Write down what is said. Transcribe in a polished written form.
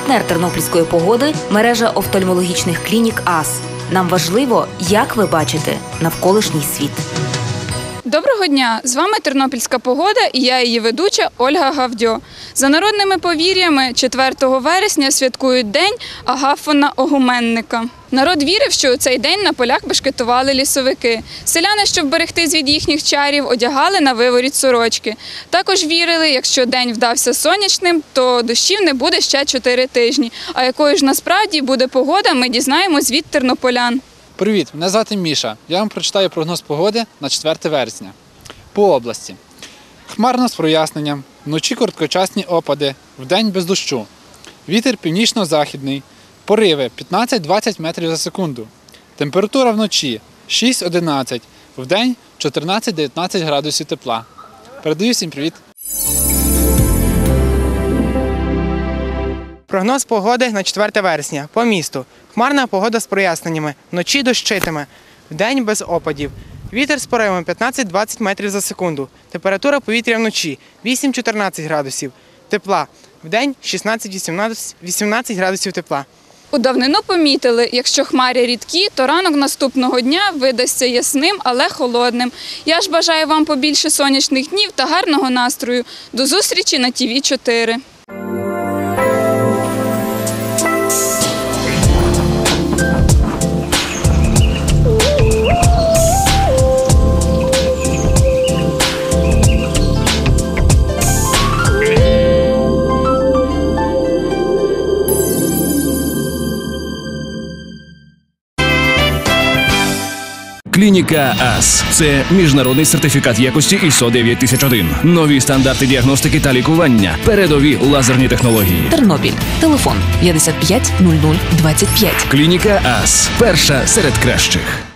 Партнер тернопільської погоди – мережа офтальмологічних клінік АС. Нам важливо, як ви бачите навколишній світ. Доброго дня! З вами Тернопільська погода і я її ведуча Ольга Гавдьо. За народними повір'ями 4 вересня святкують День Агафона-Огуменника. Народ вірив, що у цей день на полях бешкетували лісовики. Селяни, щоб берегтись від їхніх чарів, одягали на виворіт сорочки. Також вірили, якщо день вдався сонячним, то дощів не буде ще 4 тижні. А якою ж насправді буде погода, ми дізнаємось від тернополян. Привіт, мене звати Міша. Я вам прочитаю прогноз погоди на 4 вересня. По області. Хмарно з проясненням, вночі короткочасні опади, вдень без дощу. Вітер північно-західний, пориви 15-20 метрів за секунду. Температура вночі 6-11, вдень 14-19 градусів тепла. Передаю всім привіт. Прогноз погоди на 4 вересня. По місту. Хмарна погода з проясненнями. Вночі дощитиме. Вдень без опадів. Вітер з поривами 15-20 метрів за секунду. Температура повітря вночі 8-14 градусів. Тепла. Вдень 16-18 градусів тепла. У давнину помітили, якщо хмари рідкі, то ранок наступного дня видасться ясним, але холодним. Я ж бажаю вам побільше сонячних днів та гарного настрою. До зустрічі на ТВ4. Клініка АС – це міжнародний сертифікат якості ISO 9001. Нові стандарти діагностики та лікування. Передові лазерні технології. Тернопіль. Телефон 55 00 25. Клініка АС – перша серед кращих.